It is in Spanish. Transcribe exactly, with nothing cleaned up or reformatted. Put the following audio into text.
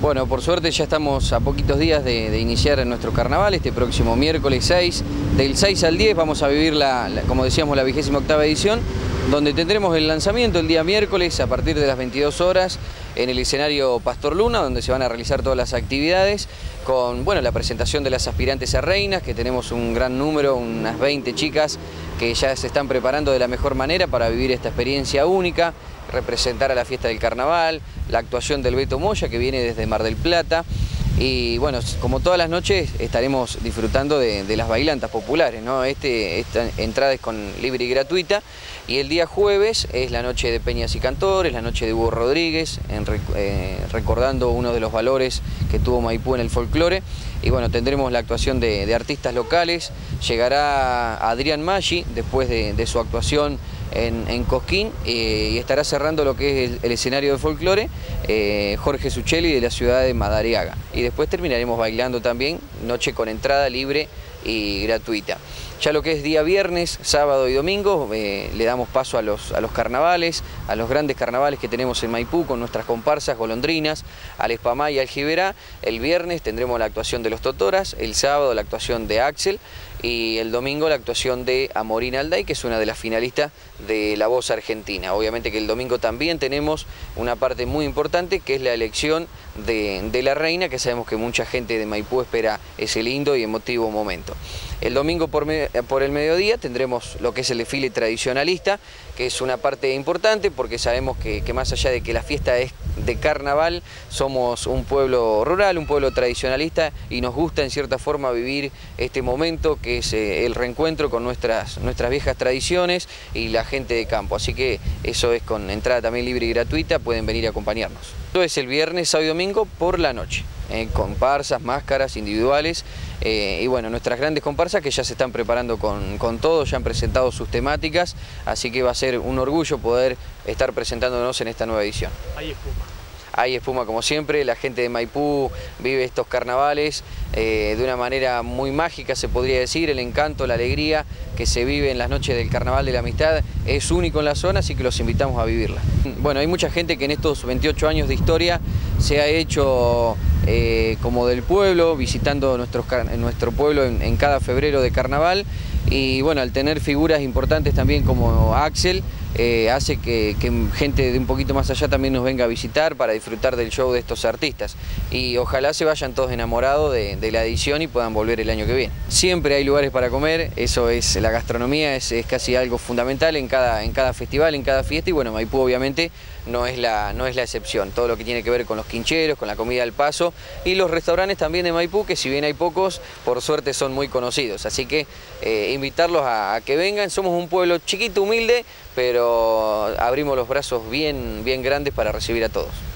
Bueno, por suerte ya estamos a poquitos días de, de iniciar nuestro carnaval, este próximo miércoles seis. Del seis al diez vamos a vivir, la, la, como decíamos, la vigésima octava edición, donde tendremos el lanzamiento el día miércoles a partir de las veintidós horas en el escenario Pastor Luna, donde se van a realizar todas las actividades, con bueno, la presentación de las aspirantes a reinas, que tenemos un gran número, unas veinte chicas que ya se están preparando de la mejor manera para vivir esta experiencia única, representar a la fiesta del carnaval, la actuación del Beto Moya, que viene desde Mar del Plata. Y bueno, como todas las noches estaremos disfrutando de, de las bailantas populares, ¿no? Este, esta entrada es con libre y gratuita, y el día jueves es la noche de Peñas y Cantores, la noche de Hugo Rodríguez, en, eh, recordando uno de los valores que tuvo Maipú en el folclore. Y bueno, tendremos la actuación de, de artistas locales, llegará Adrián Maggi después de, de su actuación en, en Cosquín, eh, y estará cerrando lo que es el, el escenario de folclore eh, Jorge Suchelli de la ciudad de Madariaga. Y después terminaremos bailando también, noche con entrada libre y gratuita. Ya lo que es día viernes, sábado y domingo, eh, le damos paso a los, a los carnavales, a los grandes carnavales que tenemos en Maipú con nuestras comparsas golondrinas, al Espamá y al Giberá. El viernes tendremos la actuación de los Totoras, el sábado la actuación de Axel y el domingo la actuación de Amorina Alday, que es una de las finalistas de La Voz Argentina. Obviamente que el domingo también tenemos una parte muy importante, que es la elección de, de la reina, que sabemos que mucha gente de Maipú espera ese lindo y emotivo momento. El domingo por, me, por el mediodía tendremos lo que es el desfile tradicionalista, que es una parte importante porque sabemos que, que más allá de que la fiesta es de carnaval, somos un pueblo rural, un pueblo tradicionalista, y nos gusta en cierta forma vivir este momento que es eh, el reencuentro con nuestras, nuestras viejas tradiciones y la gente de campo. Así que eso es con entrada también libre y gratuita, pueden venir a acompañarnos. Esto es el viernes, sábado y domingo por la noche, eh, comparsas, máscaras individuales. Eh, y bueno, nuestras grandes comparsas que ya se están preparando con, con todo, ya han presentado sus temáticas, así que va a ser un orgullo poder estar presentándonos en esta nueva edición. Hay espuma. Hay espuma como siempre, la gente de Maipú vive estos carnavales eh, de una manera muy mágica, se podría decir. El encanto, la alegría que se vive en las noches del Carnaval de la Amistad es único en la zona, así que los invitamos a vivirla. Bueno, hay mucha gente que en estos veintiocho años de historia se ha hecho eh, como del pueblo, visitando nuestros, nuestro pueblo en, en cada febrero de carnaval. Y bueno, al tener figuras importantes también como Axel, eh, hace que, que gente de un poquito más allá también nos venga a visitar para disfrutar del show de estos artistas. Y ojalá se vayan todos enamorados de, de la edición y puedan volver el año que viene. Siempre hay lugares para comer, eso es la gastronomía, es, es casi algo fundamental en cada, en cada festival, en cada fiesta, y bueno, Maipú obviamente no es, la, no es la excepción. Todo lo que tiene que ver con los quincheros, con la comida al paso y los restaurantes también de Maipú, que si bien hay pocos, por suerte son muy conocidos. Así que eh, invitarlos a, a que vengan. Somos un pueblo chiquito, humilde, pero abrimos los brazos bien, bien grandes para recibir a todos.